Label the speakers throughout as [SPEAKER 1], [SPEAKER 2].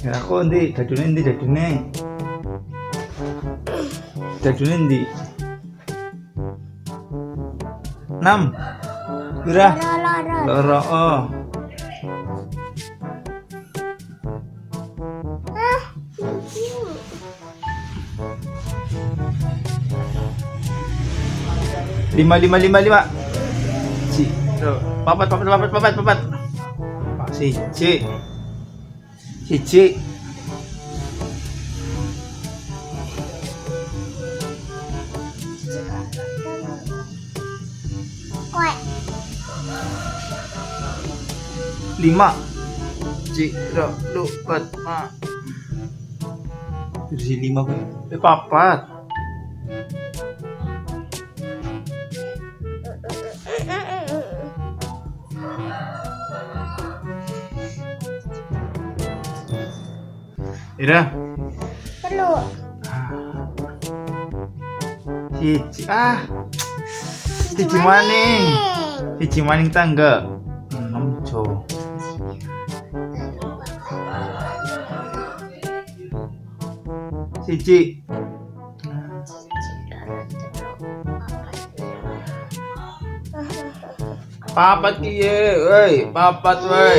[SPEAKER 1] Ya aku nanti dadune. Dadune ndi? 6. Pira? Loro. Oh. Lima. Papat. Siji. Lima. Ciro, lupat, mak. Terus 5 gue. Papat. Ira.
[SPEAKER 2] Perlu.
[SPEAKER 1] Siji maning tangga. 6 jo. Siji. Papat kiye, papat woi.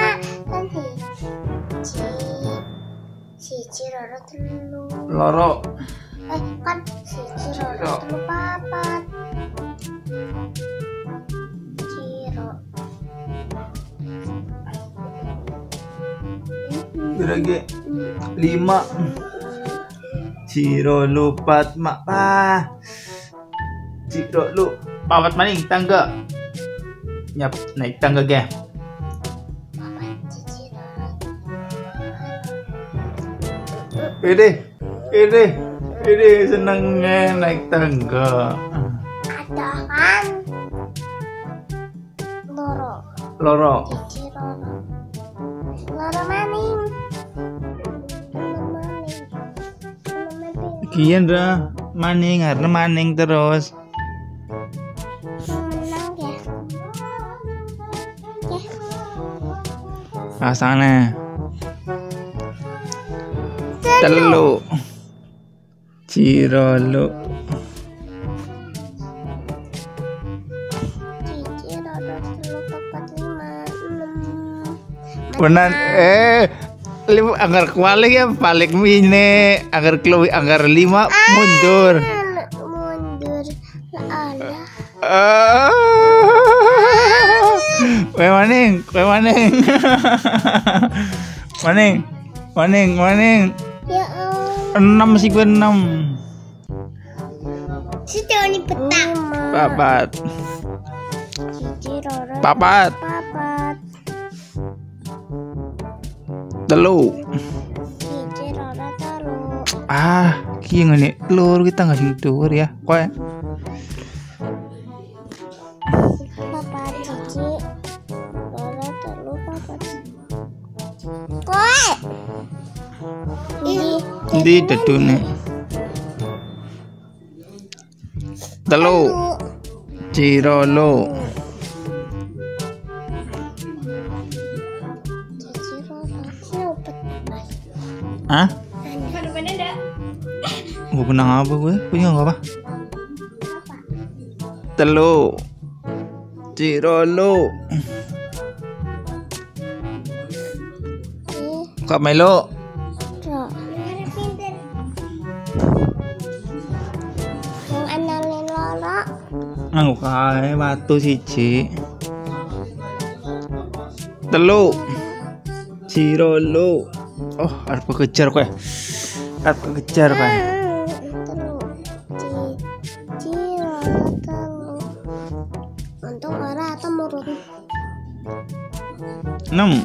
[SPEAKER 2] Siji loro telu.
[SPEAKER 1] Loro.
[SPEAKER 2] Kan siji loro telu papat. Ciro.
[SPEAKER 1] Berage 5. Ciro lupat mak. Ciro lu papat maning tangga. Nyap naik tangga ge. Pede senengnya naik tangga.
[SPEAKER 2] Ada kan? Loro. Loro maning.
[SPEAKER 1] Kian dah maning, karena maning terus.
[SPEAKER 2] Menang ya.
[SPEAKER 1] Rasanya. Telu. Ciro lu.
[SPEAKER 2] Siji loro telu papat 5 6.
[SPEAKER 1] Benar limu anggar kualik ya balik mine anggar keluwi anggar 5 mundur.
[SPEAKER 2] Mundur. Allah.
[SPEAKER 1] Kowe maning. Maning.
[SPEAKER 2] Ya Allah.
[SPEAKER 1] 6 sih gue 6.
[SPEAKER 2] Sudah ini petak.
[SPEAKER 1] Papat.
[SPEAKER 2] Siji loro.
[SPEAKER 1] Papat. Telu.
[SPEAKER 2] Siji loro telu.
[SPEAKER 1] Ki ngene lur kita nggak sing dhuwur ya. Kowe.
[SPEAKER 2] Papat siji loro telu papat. Kowe.
[SPEAKER 1] Ndi dadune. Telu. Ciro lu. Hah? Gue kenang apa gue? Punya nggak apa? Telu. Ciro lu. Kak Melo.
[SPEAKER 2] Yang analin lolo.
[SPEAKER 1] Aku kae watu siji. Telu. Ciro lu. Oh, harus kejar kowe. Telu.
[SPEAKER 2] Telu. Untung ora temurun.
[SPEAKER 1] 6.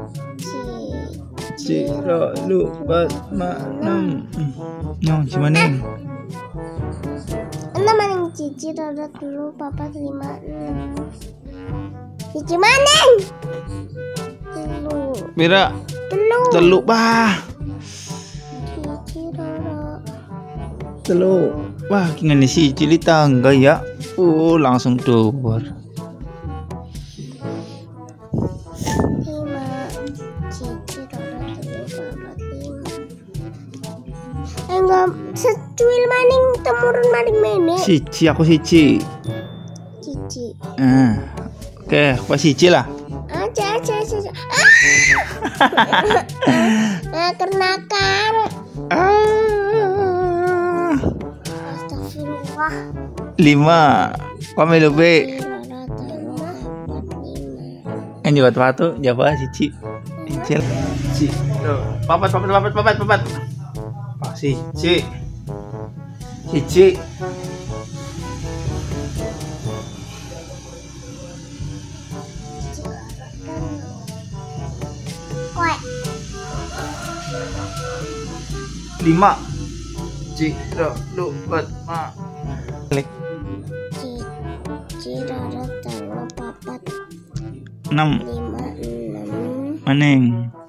[SPEAKER 1] Ciro lu pas 6. Nyong gimana?
[SPEAKER 2] 6 maning cici loro telu papat 5 6. Cici maning.
[SPEAKER 1] Pira? Telu bah.
[SPEAKER 2] Cici loro.
[SPEAKER 1] Telu. Wah, ngene siji li tangga ya. Langsung dhuwur.
[SPEAKER 2] 5 cici loro telu papat lima. Enggak secuil maning temurun maning mene.
[SPEAKER 1] Siji aku siji.
[SPEAKER 2] Cici.
[SPEAKER 1] Oke, apa siji lah.
[SPEAKER 2] Aja. Nah, kenakan. Astagfirullah.
[SPEAKER 1] 5. Kok melu be? Kan juga tuh jawab siji. Siji. Siji. Tuh, papat. Oh, siji. Siji.
[SPEAKER 2] Kue.
[SPEAKER 1] 5. Ciro, lu, bet, ma. Klik.
[SPEAKER 2] Cirara telu papat
[SPEAKER 1] 6.
[SPEAKER 2] 5 6.
[SPEAKER 1] Maning.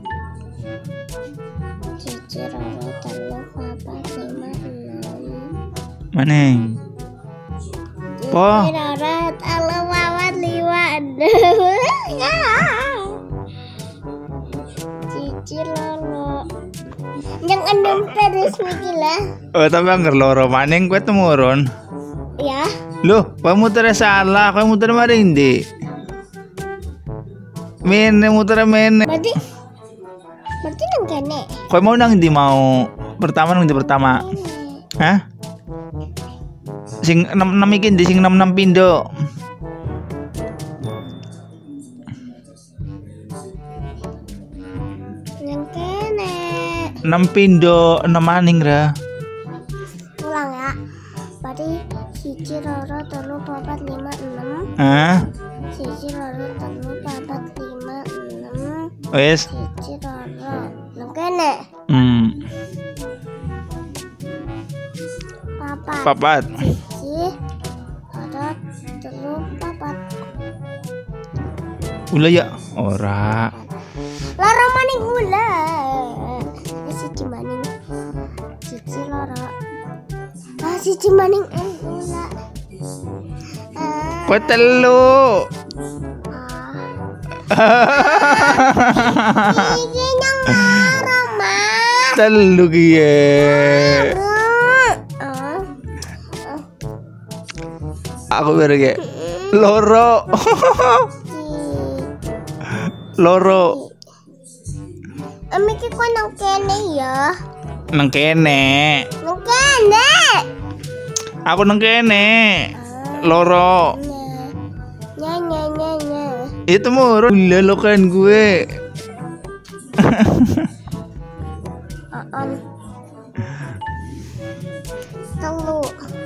[SPEAKER 2] Cirara telu papat 5 6.
[SPEAKER 1] Maning. Po.
[SPEAKER 2] Cirara telu papat 5 6. Cici lolo. Yang 6 terus mikilah.
[SPEAKER 1] Oh, tapi anggar loro maning kowe temurun.
[SPEAKER 2] Ya.
[SPEAKER 1] Loh, kowe muter salah, kowe muter mari ndi? Mene muter mene.
[SPEAKER 2] Berarti nang kene.
[SPEAKER 1] Kowe mau nang ndi mau? Pertama nang ndi pertama? Hah? Sing 6 iki ndi sing 6 pindho?
[SPEAKER 2] Nang kene.
[SPEAKER 1] 6 pindho, 6 maning ra.
[SPEAKER 2] Ulang ya. Berarti siji loro telu papat 5 6.
[SPEAKER 1] Hah?
[SPEAKER 2] Siji loro telu papat 5 6.
[SPEAKER 1] Wes.
[SPEAKER 2] Siji loro nang kene.
[SPEAKER 1] Papat.
[SPEAKER 2] Siji loro telu papat.
[SPEAKER 1] Ula ya? Ora.
[SPEAKER 2] Loro maning ula. Siji maning. Siji loro. Siji maning ula.
[SPEAKER 1] Kowe telu.
[SPEAKER 2] Iki nang loro, Mas.
[SPEAKER 1] Telu kiye. Aku berge. Loro. Loro.
[SPEAKER 2] Amiki kok nang kene ya?
[SPEAKER 1] Nang kene.
[SPEAKER 2] Nang kene.
[SPEAKER 1] Aku nang kene. Loro.
[SPEAKER 2] Nya.
[SPEAKER 1] Itu murun. Lelo kan gue.
[SPEAKER 2] Telu.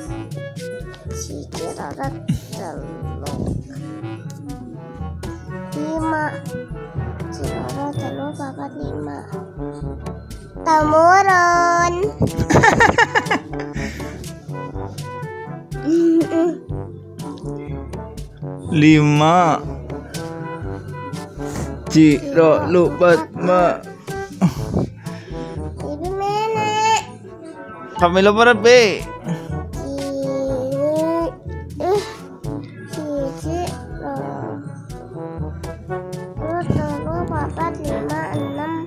[SPEAKER 2] Siji loro telu. 5. Siji loro telu papat 5. Temurun.
[SPEAKER 1] Lima. Ciro lupat ma.
[SPEAKER 2] Ibu mana?
[SPEAKER 1] Kami lo para be.
[SPEAKER 2] Siji loro telu papat 5 6.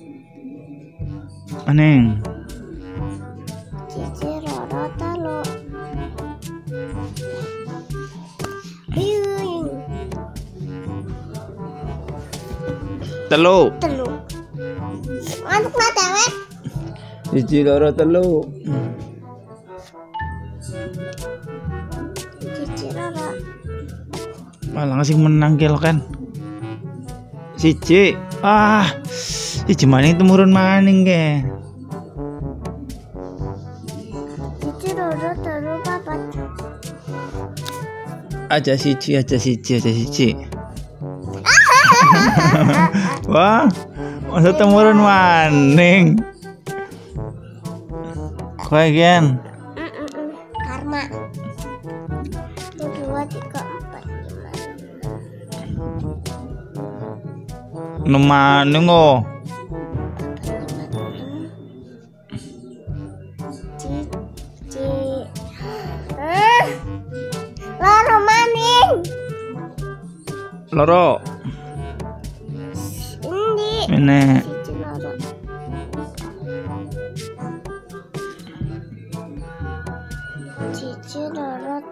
[SPEAKER 1] Aneng.
[SPEAKER 2] Siji loro telu.
[SPEAKER 1] Telu.
[SPEAKER 2] Mantuk na tewet.
[SPEAKER 1] Siji loro telu.
[SPEAKER 2] Siji loro.
[SPEAKER 1] Malah ngasih menang kilo kan. Siji. Siji maning temurun maning ke.
[SPEAKER 2] Siji loro telu papat.
[SPEAKER 1] Aja siji. Wah, masa temurun maning. Kowe gen.
[SPEAKER 2] Karma. 1 2 3 4 5.
[SPEAKER 1] Maning oh.
[SPEAKER 2] Loro maning.
[SPEAKER 1] Loro.
[SPEAKER 2] Endi?
[SPEAKER 1] Ini.
[SPEAKER 2] Siji loro.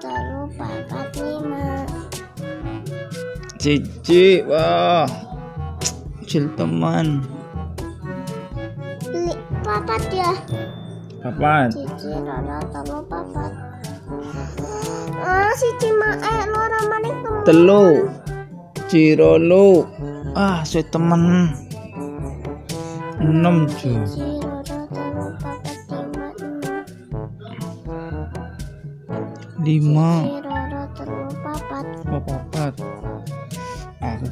[SPEAKER 2] telu papat lima.
[SPEAKER 1] Cici, wah, kecil teman.
[SPEAKER 2] Papat ya.
[SPEAKER 1] Papat.
[SPEAKER 2] Cici loro telu papat. Siji mae loro maning
[SPEAKER 1] Telu. Cirolu. Suwe temen. 6 ju.
[SPEAKER 2] Cici loro telu papat lima.
[SPEAKER 1] 5.
[SPEAKER 2] Cici loro telu papat.
[SPEAKER 1] Papat. Aku.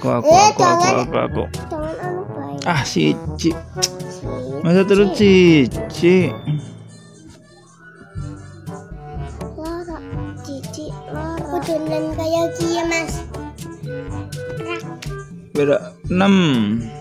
[SPEAKER 2] Jangan anu bae.
[SPEAKER 1] Siji. Masa terus cici.
[SPEAKER 2] Loro. Cici loro. Udah kayak gini Mas.
[SPEAKER 1] Beda 6.